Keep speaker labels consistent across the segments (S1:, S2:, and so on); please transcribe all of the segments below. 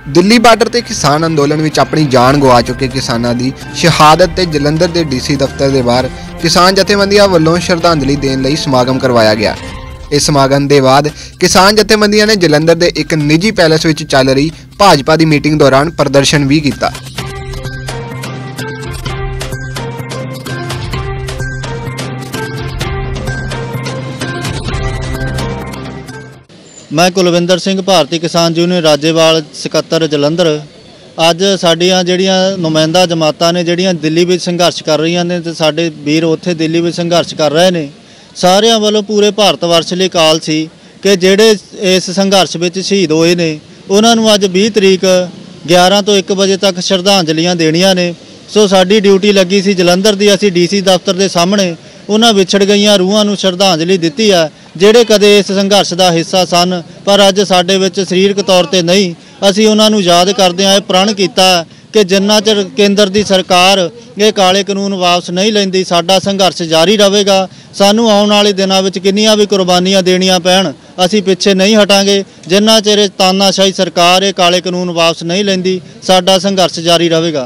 S1: Delhi border ते किसान अंदोलन विच अपनी जान गवा चुके किसानां दी शहादत ते जलंधर के DC दफ्तर के बाहर किसान जथेबंदियां वल्लों श्रद्धांजलि देने लई समागम करवाया गया। इस समागम के बाद किसान जथेबंदियां ने जलंधर के एक निजी पैलेस विच चल रही भाजपा की मीटिंग दौरान प्रदर्शन भी किया।
S2: मैं कुलविंदर सिंह भारतीय किसान यूनियन राजेवाल सकत्तर जलंधर। अज साडियां जिहड़ियां नुमाइंदा जमातां ने जिहड़ियां दिल्ली में संघर्ष कर रही ने ते साडे वीर उत्थे दिल्ली में संघर्ष कर रहे ने, सारियां वालों पूरे भारत वर्ष लई काल सी कि जिहड़े इस संघर्ष में शहीद होए ने उन्हां नूं अज 20 तरीक 11 तो 1 बजे तक श्रद्धांजलियां देनियां ने। सो साडी ड्यूटी लगी सी जलंधर दी, असीं DC दफ्तर के सामने उन्हां विछड़ गईयां रूहां नूं श्रद्धांजलि दित्ती है ਜਿਹੜੇ कदे इस संघर्ष का हिस्सा सन पर अज साडे विच सरीरक तौर पर नहीं। असीं उन्हां नूं याद करदिआं प्रण किया कि जिन्ना चਿਰ केंद्र की सरकार ये काले कानून वापस नहीं लैंदी साडा संघर्ष जारी रहेगा। सानूं आउण वाले दिनां विच किन्नियां भी कुर्बानियां देनियां पैण असीं पिछे नहीं हटांगे। जिन्ना चਿਰ तानाशाही सरकार ये काले कानून वापस नहीं लैंदी साडा संघर्ष जारी रहेगा।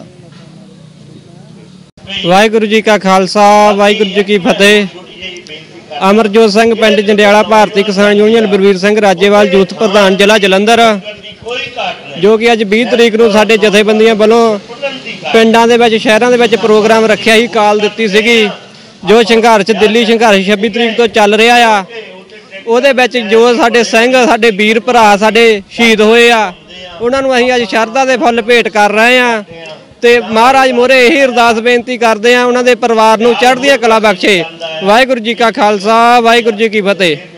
S3: वाहिगुरू जी का खालसा वाहिगुरू जी की फतेह। अमरजोत सिंह पिंड जंडियाला भारतीय किसान यूनियन बलवीर सिंह राजेवाल यूथ प्रधान जिला जलंधर, जो कि अज 20 तरीक नूं साडे जथेबंदियां वालों पिंडां दे विच शहरां दे विच प्रोग्राम रखिया ही काल दित्ती सीगी। जो संघर्ष दिल्ली संघर्ष 26 तरीक तो चल रहा आ उहदे विच जो साडे सिंह साडे वीर भरा साडे शहीद होए आ उहनां नूं असीं अज शरधा दे फुੱਲ भेंट कर रहे हैं ते महाराज मोहरे यही अरदास बेनती करते हैं उन्होंने परिवार नूं चढ़दियां कला बख्शे। वाहिगुरू जी का खालसा वाहिगुरू जी की फतेह।